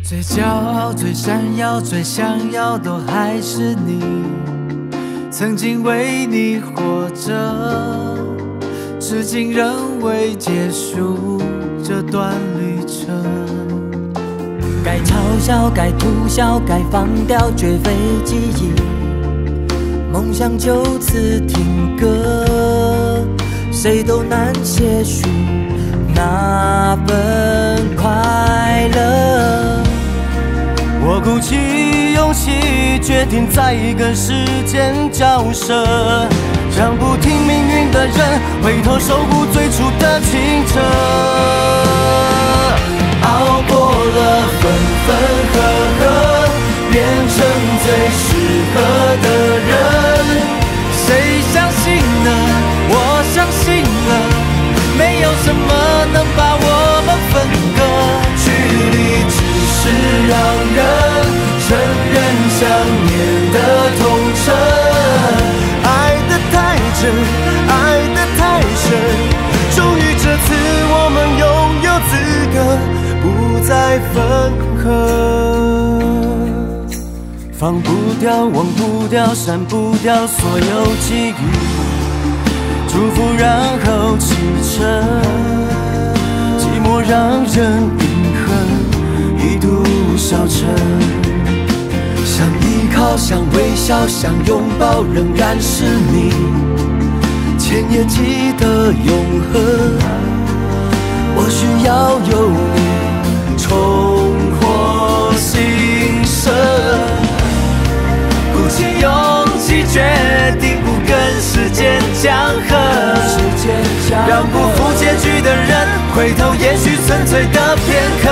最骄傲、最闪耀、最想要，都还是你。曾经为你活着，至今仍未结束这段旅程。 该嘲笑，该吐笑，该放掉，绝非记忆。梦想就此停格，谁都难些许那份快乐。 我鼓起勇气，决定再跟时间交涉，让不听命运的人回头守护最初的清澈。熬过了分分合合，变成最适合的人。 谁相信呢？我相信了，没有什么能把我们分割。 距离只是让人承认想念的痛彻。爱得太真，爱得太深，终于这次我们拥有资格不再分合。放不掉，忘不掉，删不掉所有记忆，祝福然后启程，寂寞让人隐恨，一度消沉。想依靠，想微笑，想拥抱，仍然是你。千也记得永恒，我需要有你重获新生。 鼓起勇气，决定不跟时间讲和，让不负结局的人回头，也许纯粹的片刻。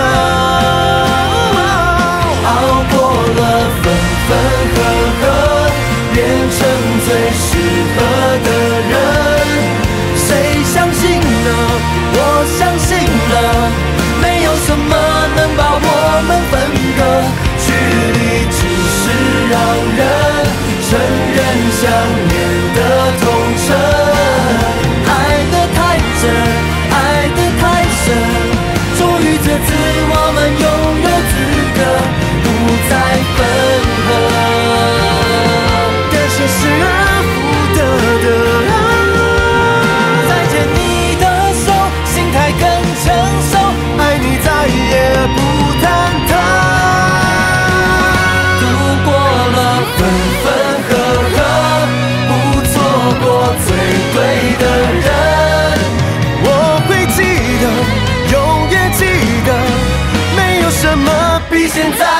熬过了分分合合，变成最适合的人。谁相信呢？我相信了，没有什么能把我们分割。距离只是让人承认想念的痛彻。爱得太真，爱得太深，终于这次我们拥有资格不再分合。感谢失而复得的爱， 再牵你的手，心态更成熟， 爱你再也不忐忑。度过了分分合合，不错过最对的人。我会记得，永远记得，没有什么比现在